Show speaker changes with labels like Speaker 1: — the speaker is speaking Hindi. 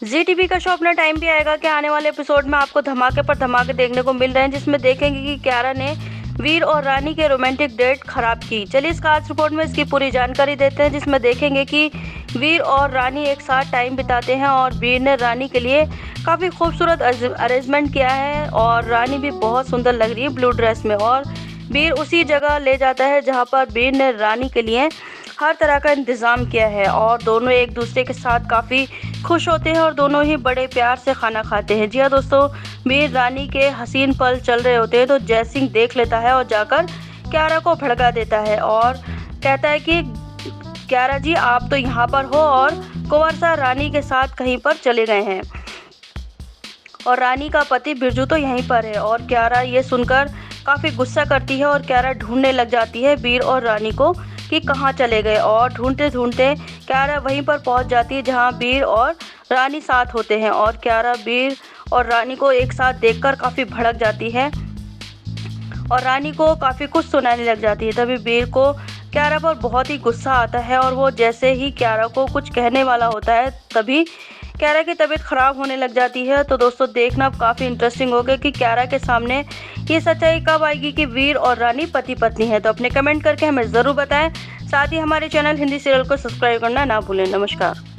Speaker 1: जी टीवी का शो अपना टाइम भी आएगा कि आने वाले एपिसोड में आपको धमाके पर धमाके देखने को मिल रहे हैं, जिसमें देखेंगे कि कियारा ने वीर और रानी के रोमांटिक डेट खराब की। चलिए इस खास रिपोर्ट में इसकी पूरी जानकारी देते हैं, जिसमें देखेंगे कि वीर और रानी एक साथ टाइम बिताते हैं और वीर ने रानी के लिए काफ़ी खूबसूरत अरेंजमेंट किया है और रानी भी बहुत सुंदर लग रही है ब्लू ड्रेस में। और वीर उसी जगह ले जाता है जहाँ पर वीर ने रानी के लिए हर तरह का इंतज़ाम किया है और दोनों एक दूसरे के साथ काफ़ी खुश होते हैं और दोनों ही बड़े प्यार से खाना खाते हैं। जी हाँ दोस्तों, वीर रानी के हसीन पल चल रहे होते हैं तो जय सिंह देख लेता है और जाकर कियारा को भड़का देता है और कहता है कि कियारा जी आप तो यहाँ पर हो और कुंवर सा रानी के साथ कहीं पर चले गए हैं और रानी का पति बिरजू तो यहीं पर है। और कियारा ये सुनकर काफ़ी गुस्सा करती है और कियारा ढूंढने लग जाती है वीर और रानी को कि कहाँ चले गए और ढूंढते ढूंढते कियारा वहीं पर पहुंच जाती है जहां वीर और रानी साथ होते हैं। और कियारा वीर और रानी को एक साथ देखकर काफ़ी भड़क जाती है और रानी को काफ़ी कुछ सुनाने लग जाती है। तभी वीर को कियारा पर बहुत ही गुस्सा आता है और वो जैसे ही कियारा को कुछ कहने वाला होता है तभी कियारा की तबीयत ख़राब होने लग जाती है। तो दोस्तों देखना काफ़ी इंटरेस्टिंग होगा कि कियारा के सामने ये सच्चाई कब आएगी कि वीर और रानी पति पत्नी है। तो अपने कमेंट करके हमें ज़रूर बताएं। साथ ही हमारे चैनल हिंदी सीरियल को सब्सक्राइब करना ना भूलें। नमस्कार।